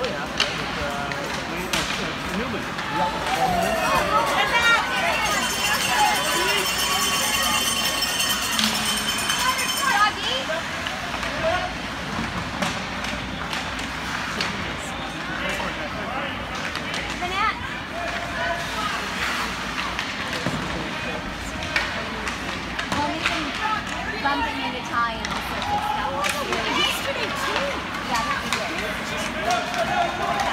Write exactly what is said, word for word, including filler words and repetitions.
Bumping into Ty and all sorts of stuff. Yesterday too. Yeah, that was it.